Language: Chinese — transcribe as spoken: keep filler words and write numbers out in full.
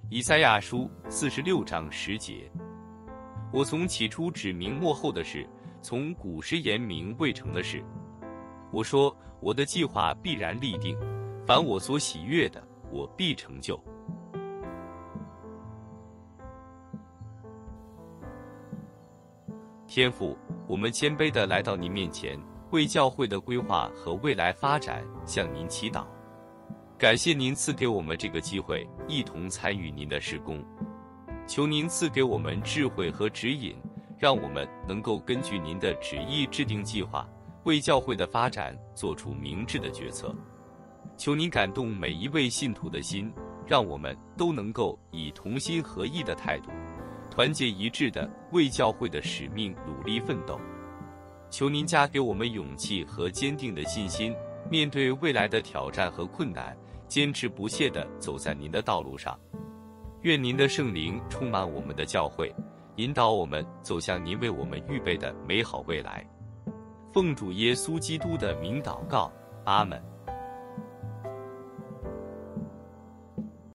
以赛亚书四十六章十节：我从起初指明末后的事，从古时言明未成的事。我说，我的计划必然立定，凡我所喜悦的，我必成就。天父，我们谦卑地来到您面前，为教会的规划和未来发展向您祈祷。感谢您赐给我们这个机会，一同参与您的事工。求您赐给我们智慧和指引，让我们能够根据您的旨意制定计划，为教会的发展做出明智的决策。求您感动每一位信徒的心，让我们都能够以同心合意的态度，团结一致地为教会的使命努力奋斗。求您加给我们勇气和坚定的信心，面对未来的挑战和困难，坚持不懈地走在您的道路上。愿您的圣灵充满我们的教会，引导我们走向您为我们预备的美好未来。奉主耶稣基督的名祷告，阿们。